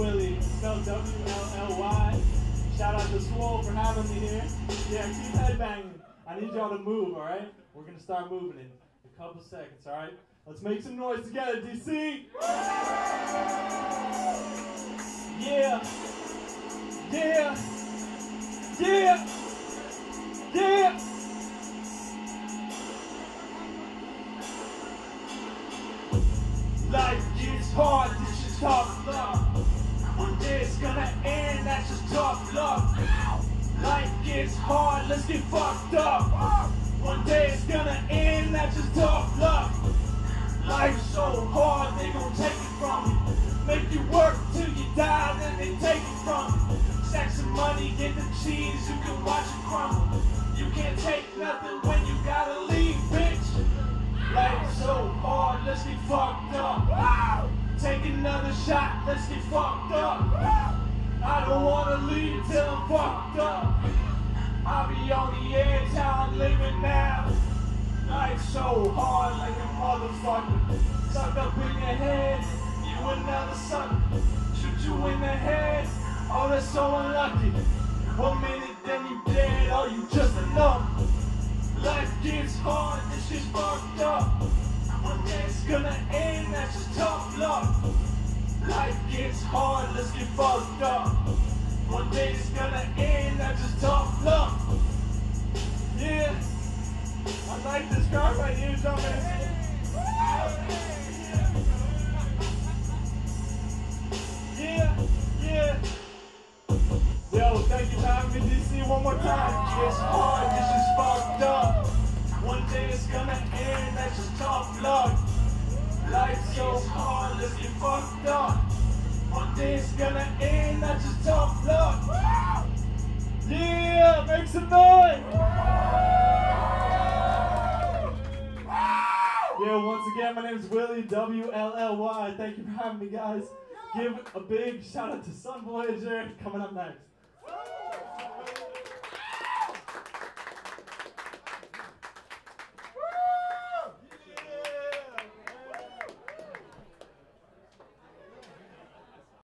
Willie. It's spelled W-L-L-Y. Shout out to Swole for having me here. Yeah, keep headbanging. I need y'all to move, all right? We're going to start moving in a couple seconds, all right? Let's make some noise together, DC. Yeah. Yeah. Yeah. Yeah. Life gets hard, this is tough luck. One day it's gonna end, that's just tough luck. Life gets hard, let's get fucked up. One day it's gonna end, that's just tough luck. Life's so hard, they gon' take it from you. Make you work till you die, then they take it from you. Stack some money, get the cheese, you can watch it crumble. You can't take nothing when you gotta leave, bitch. Life's so hard, let's get fucked up. Take another shot, let's get fucked up. I don't wanna leave till I'm fucked up. I'll be on the edge, how I'm living now. Life's so hard like a motherfucker. Suck up in your head, you another sucker. Shoot you in the head, oh that's so unlucky. 1 minute then you dead, oh you just a number. Life gets hard, this shit's fucked up. One day it's gonna end, that's just tough luck. Life gets hard, let's get fucked up. One day it's gonna end, that's just tough luck. Yeah, I like this crowd right here, jumping. Yeah, yeah. Yo, thank you for having me, DC, one more time. It's hard, this is fucked up. One day it's gonna end, that's just tough luck. Life's so hard, let's get fucked up. One day it's gonna end, that's just tough luck. Yeah, make some noise! Yeah, once again, my name is Willie, WLLY. Thank you for having me, guys. Give a big shout out to Sun Voyager coming up next.